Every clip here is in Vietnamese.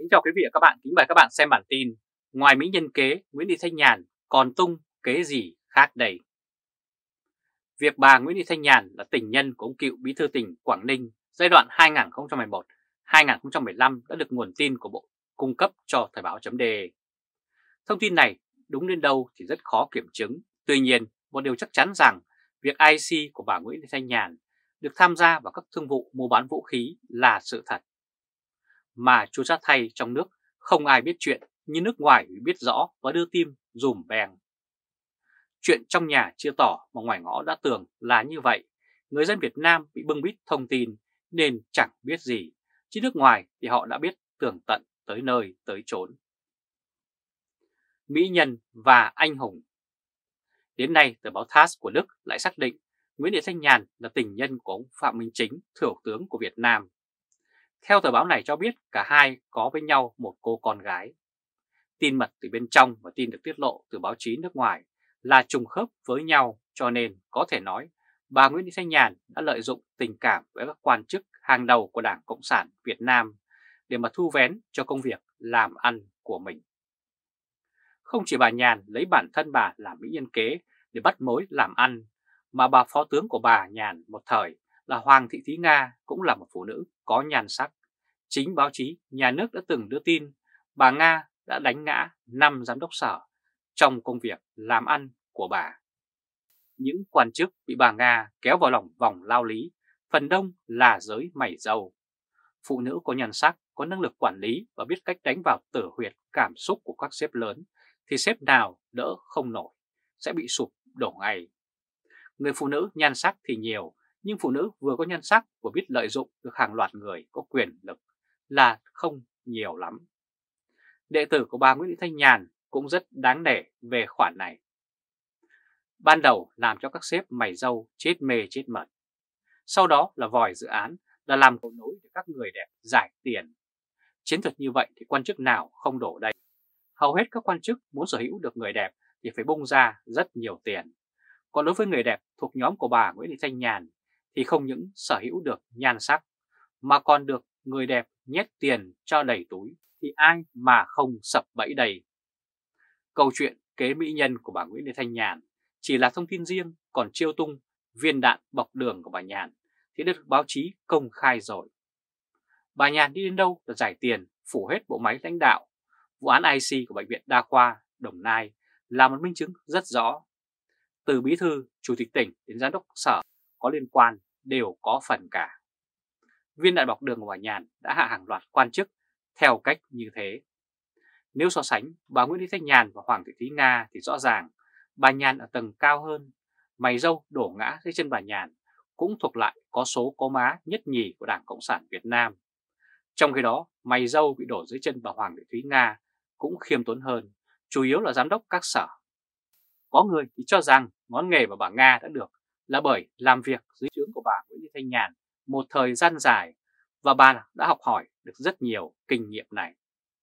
Kính chào quý vị và các bạn, kính mời các bạn xem bản tin. Ngoài Mỹ nhân kế, Nguyễn Thị Thanh Nhàn còn tung kế gì khác đây? Việc bà Nguyễn Thị Thanh Nhàn là tình nhân của ông cựu bí thư tỉnh Quảng Ninh giai đoạn 2011-2015 đã được nguồn tin của Bộ cung cấp cho Thời báo.de. Thông tin này đúng đến đâu thì rất khó kiểm chứng. Tuy nhiên, một điều chắc chắn rằng việc IC của bà Nguyễn Thị Thanh Nhàn được tham gia vào các thương vụ mua bán vũ khí là sự thật. Mà chú chát thay trong nước không ai biết chuyện, như nước ngoài biết rõ và đưa tim dùm beng. Chuyện trong nhà chưa tỏ mà ngoài ngõ đã tường là như vậy. Người dân Việt Nam bị bưng bít thông tin nên chẳng biết gì, chứ nước ngoài thì họ đã biết tường tận tới nơi tới chốn. Mỹ nhân và anh hùng. Đến nay, tờ báo TASS của Đức lại xác định Nguyễn Thị Thanh Nhàn là tình nhân của ông Phạm Minh Chính, Thủ tướng của Việt Nam. Theo tờ báo này cho biết cả hai có với nhau một cô con gái. Tin mật từ bên trong và tin được tiết lộ từ báo chí nước ngoài là trùng khớp với nhau, cho nên có thể nói bà Nguyễn Thị Thanh Nhàn đã lợi dụng tình cảm với các quan chức hàng đầu của Đảng Cộng sản Việt Nam để mà thu vén cho công việc làm ăn của mình. Không chỉ bà Nhàn lấy bản thân bà làm mỹ nhân kế để bắt mối làm ăn, mà bà phó tướng của bà Nhàn một thời là Hoàng Thị Thúy Nga cũng là một phụ nữ có nhan sắc. Chính báo chí nhà nước đã từng đưa tin bà Nga đã đánh ngã 5 giám đốc sở trong công việc làm ăn của bà. Những quan chức bị bà Nga kéo vào lòng vòng lao lý, phần đông là giới mày râu. Phụ nữ có nhan sắc, có năng lực quản lý và biết cách đánh vào tử huyệt cảm xúc của các sếp lớn, thì sếp nào đỡ không nổi, sẽ bị sụp đổ ngay. Người phụ nữ nhan sắc thì nhiều, nhưng phụ nữ vừa có nhan sắc vừa biết lợi dụng được hàng loạt người có quyền lực là không nhiều lắm. Đệ tử của bà Nguyễn Thị Thanh Nhàn cũng rất đáng nể về khoản này. Ban đầu làm cho các sếp mày râu chết mê chết mật. Sau đó là vòi dự án, là làm cầu nối để các người đẹp giải tiền. Chiến thuật như vậy thì quan chức nào không đổ đây. Hầu hết các quan chức muốn sở hữu được người đẹp thì phải bung ra rất nhiều tiền. Còn đối với người đẹp thuộc nhóm của bà Nguyễn Thị Thanh Nhàn thì không những sở hữu được nhan sắc mà còn được người đẹp nhét tiền cho đầy túi, thì ai mà không sập bẫy đây. Câu chuyện kế mỹ nhân của bà Nguyễn Thị Thanh Nhàn chỉ là thông tin riêng, còn chiêu tung viên đạn bọc đường của bà Nhàn thì được báo chí công khai rồi. Bà Nhàn đi đến đâu là giải tiền phủ hết bộ máy lãnh đạo. Vụ án IC của Bệnh viện Đa khoa Đồng Nai là một minh chứng rất rõ. Từ bí thư, chủ tịch tỉnh đến giám đốc sở có liên quan đều có phần cả. Viên đạn bọc đường của bà Nhàn đã hạ hàng loạt quan chức theo cách như thế. Nếu so sánh bà Nguyễn Thị Thanh Nhàn và Hoàng Thị Thúy Nga thì rõ ràng bà Nhàn ở tầng cao hơn. Mày râu đổ ngã dưới chân bà Nhàn cũng thuộc lại có số có má nhất nhì của Đảng Cộng sản Việt Nam. Trong khi đó, mày râu bị đổ dưới chân bà Hoàng Thị Thúy Nga cũng khiêm tốn hơn, chủ yếu là giám đốc các sở. Có người thì cho rằng ngón nghề mà bà Nga đã được là bởi làm việc dưới trướng của bà Nguyễn Thị Thanh Nhàn một thời gian dài và bà đã học hỏi được rất nhiều kinh nghiệm này.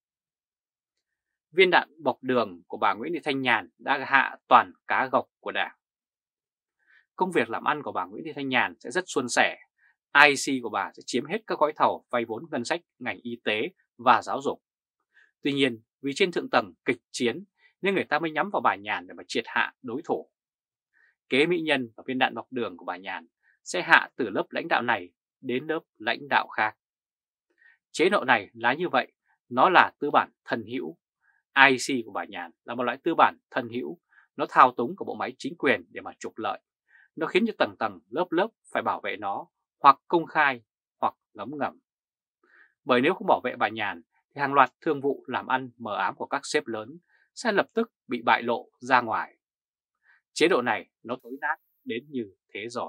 Viên đạn bọc đường của bà Nguyễn Thị Thanh Nhàn đã hạ toàn cá gộc của Đảng. Công việc làm ăn của bà Nguyễn Thị Thanh Nhàn sẽ rất suôn sẻ. IC của bà sẽ chiếm hết các gói thầu vay vốn ngân sách ngành y tế và giáo dục. Tuy nhiên, vì trên thượng tầng kịch chiến nên người ta mới nhắm vào bà Nhàn để mà triệt hạ đối thủ. Kế mỹ nhân và viên đạn bọc đường của bà Nhàn sẽ hạ từ lớp lãnh đạo này đến lớp lãnh đạo khác. Chế độ này là như vậy, nó là tư bản thân hữu. IC của bà Nhàn là một loại tư bản thân hữu, nó thao túng của bộ máy chính quyền để mà trục lợi. Nó khiến cho tầng tầng lớp lớp phải bảo vệ nó, hoặc công khai hoặc ngấm ngầm. Bởi nếu không bảo vệ bà Nhàn thì hàng loạt thương vụ làm ăn mờ ám của các sếp lớn sẽ lập tức bị bại lộ ra ngoài. Chế độ này nó tối nát đến như thế rồi.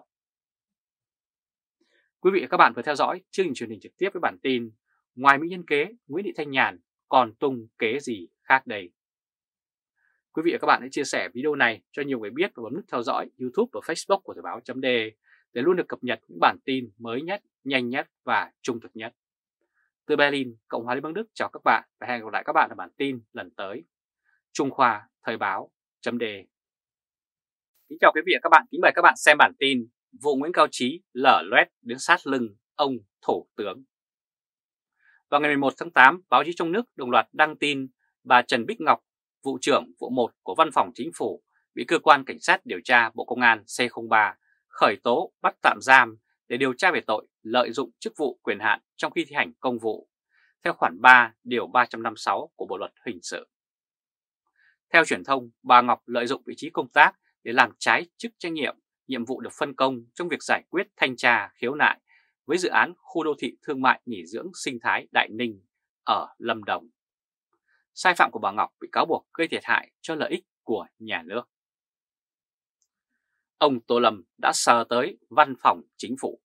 Quý vị và các bạn vừa theo dõi chương trình truyền hình trực tiếp với bản tin Ngoài mỹ nhân kế, Nguyễn Thị Thanh Nhàn còn tung kế gì khác đây? Quý vị và các bạn hãy chia sẻ video này cho nhiều người biết và bấm nút theo dõi YouTube và Facebook của Thời báo.de để luôn được cập nhật những bản tin mới nhất, nhanh nhất và trung thực nhất. Từ Berlin, Cộng hòa Liên bang Đức chào các bạn và hẹn gặp lại các bạn ở bản tin lần tới. Trung Khoa Thời báo.de. Kính chào quý vị và các bạn, kính mời các bạn xem bản tin vụ Nguyễn Cao Trí lở loét đến sát lưng ông Thủ tướng. Vào ngày 11 tháng 8, báo chí trong nước đồng loạt đăng tin bà Trần Bích Ngọc, vụ trưởng vụ 1 của Văn phòng Chính phủ, bị cơ quan cảnh sát điều tra Bộ Công an C03 khởi tố bắt tạm giam để điều tra về tội lợi dụng chức vụ quyền hạn trong khi thi hành công vụ, theo khoản 3 điều 356 của Bộ luật hình sự. Theo truyền thông, bà Ngọc lợi dụng vị trí công tác để làm trái chức trách nhiệm vụ được phân công trong việc giải quyết thanh tra khiếu nại với dự án khu đô thị thương mại nghỉ dưỡng sinh thái Đại Ninh ở Lâm Đồng. Sai phạm của bà Ngọc bị cáo buộc gây thiệt hại cho lợi ích của nhà nước. Ông Tô Lâm đã sờ tới Văn phòng Chính phủ.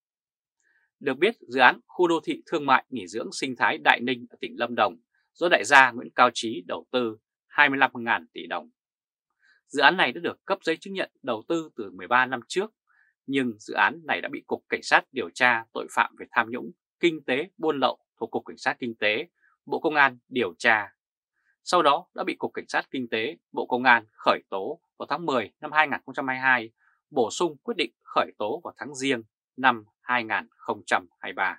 Được biết, dự án khu đô thị thương mại nghỉ dưỡng sinh thái Đại Ninh ở tỉnh Lâm Đồng do đại gia Nguyễn Cao Trí đầu tư 25.000 tỷ đồng. Dự án này đã được cấp giấy chứng nhận đầu tư từ 13 năm trước, nhưng dự án này đã bị Cục Cảnh sát điều tra tội phạm về tham nhũng, kinh tế, buôn lậu thuộc Cục Cảnh sát Kinh tế, Bộ Công an điều tra. Sau đó đã bị Cục Cảnh sát Kinh tế, Bộ Công an khởi tố vào tháng 10 năm 2022, bổ sung quyết định khởi tố vào tháng Giêng năm 2023.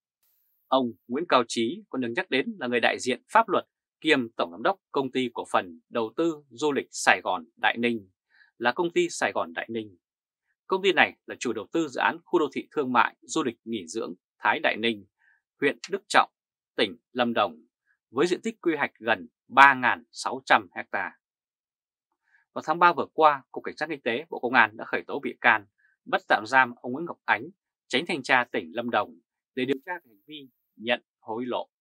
Ông Nguyễn Cao Trí còn được nhắc đến là người đại diện pháp luật kiêm Tổng giám đốc Công ty Cổ phần Đầu tư Du lịch Sài Gòn Đại Ninh, là Công ty Sài Gòn Đại Ninh. Công ty này là chủ đầu tư dự án khu đô thị thương mại du lịch nghỉ dưỡng Thái Đại Ninh, huyện Đức Trọng, tỉnh Lâm Đồng, với diện tích quy hoạch gần 3.600 ha. Vào tháng 3 vừa qua, Cục Cảnh sát Kinh tế Bộ Công an đã khởi tố bị can, bắt tạm giam ông Nguyễn Ngọc Ánh, Chánh thanh tra tỉnh Lâm Đồng để điều tra về hành vi nhận hối lộ.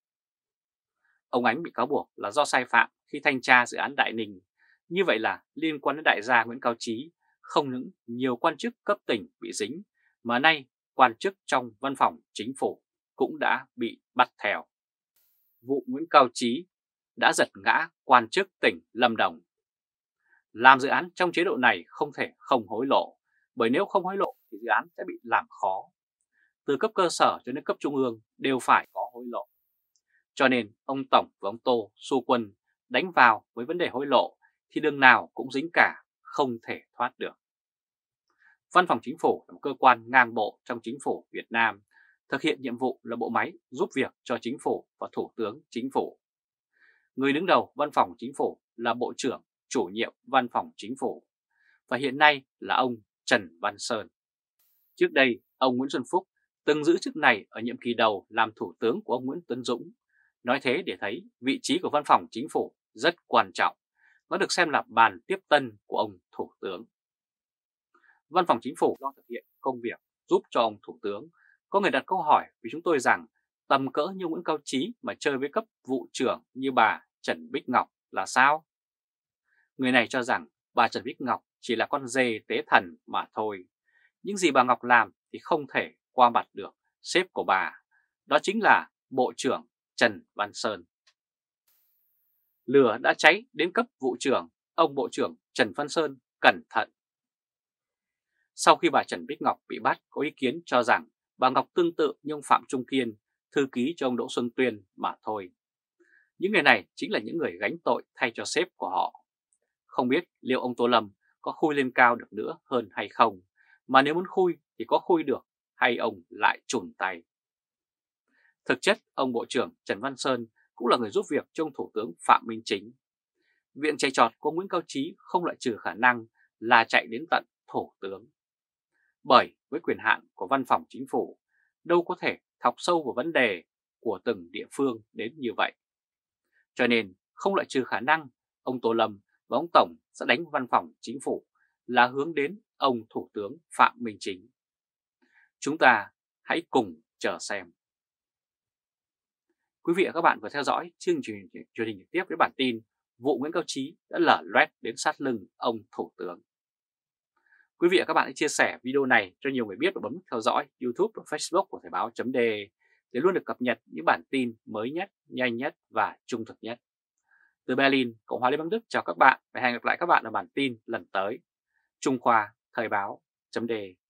Ông Ánh bị cáo buộc là do sai phạm khi thanh tra dự án Đại Ninh. Như vậy là liên quan đến đại gia Nguyễn Cao Trí, không những nhiều quan chức cấp tỉnh bị dính, mà nay quan chức trong Văn phòng Chính phủ cũng đã bị bắt theo. Vụ Nguyễn Cao Trí đã giật ngã quan chức tỉnh Lâm Đồng. Làm dự án trong chế độ này không thể không hối lộ, bởi nếu không hối lộ thì dự án sẽ bị làm khó. Từ cấp cơ sở cho đến cấp trung ương đều phải có hối lộ. Cho nên ông Tổng và ông Tô xu quân đánh vào với vấn đề hối lộ thì đường nào cũng dính cả, không thể thoát được. Văn phòng Chính phủ là một cơ quan ngang bộ trong Chính phủ Việt Nam, thực hiện nhiệm vụ là bộ máy giúp việc cho Chính phủ và Thủ tướng Chính phủ. Người đứng đầu Văn phòng Chính phủ là Bộ trưởng chủ nhiệm Văn phòng Chính phủ, và hiện nay là ông Trần Văn Sơn. Trước đây, ông Nguyễn Xuân Phúc từng giữ chức này ở nhiệm kỳ đầu làm Thủ tướng của ông Nguyễn Tấn Dũng. Nói thế để thấy vị trí của Văn phòng Chính phủ rất quan trọng, nó được xem là bàn tiếp tân của ông Thủ tướng. Văn phòng Chính phủ lo thực hiện công việc giúp cho ông Thủ tướng. Có người đặt câu hỏi với chúng tôi rằng tầm cỡ như Nguyễn Cao Trí mà chơi với cấp vụ trưởng như bà Trần Bích Ngọc là sao? Người này cho rằng bà Trần Bích Ngọc chỉ là con dê tế thần mà thôi. Những gì bà Ngọc làm thì không thể qua mặt được sếp của bà, đó chính là Bộ trưởng Trần Văn Sơn. Lửa đã cháy đến cấp vụ trưởng, ông Bộ trưởng Trần Văn Sơn cẩn thận. Sau khi bà Trần Bích Ngọc bị bắt, có ý kiến cho rằng bà Ngọc tương tự như ông Phạm Trung Kiên, thư ký cho ông Đỗ Xuân Tuyên mà thôi. Những người này chính là những người gánh tội thay cho sếp của họ. Không biết liệu ông Tô Lâm có khui lên cao được nữa hơn hay không, mà nếu muốn khui thì có khui được hay ông lại chùn tay. Thực chất, ông Bộ trưởng Trần Văn Sơn cũng là người giúp việc cho ông Thủ tướng Phạm Minh Chính. Viện chạy trọt của Nguyễn Cao Trí không loại trừ khả năng là chạy đến tận Thủ tướng. Bởi với quyền hạn của Văn phòng Chính phủ, đâu có thể thọc sâu vào vấn đề của từng địa phương đến như vậy. Cho nên không loại trừ khả năng ông Tô Lâm và ông Tổng sẽ đánh Văn phòng Chính phủ là hướng đến ông Thủ tướng Phạm Minh Chính. Chúng ta hãy cùng chờ xem. Quý vị và các bạn vừa theo dõi chương trình truyền hình trực tiếp với bản tin vụ Nguyễn Cao Trí đã lở loét đến sát lưng ông Thủ tướng. Quý vị và các bạn hãy chia sẻ video này cho nhiều người biết và bấm theo dõi YouTube và Facebook của Thời báo.de để luôn được cập nhật những bản tin mới nhất, nhanh nhất và trung thực nhất. Từ Berlin, Cộng hòa Liên bang Đức chào các bạn và hẹn gặp lại các bạn ở bản tin lần tới. Trung Khoa, Thời báo.de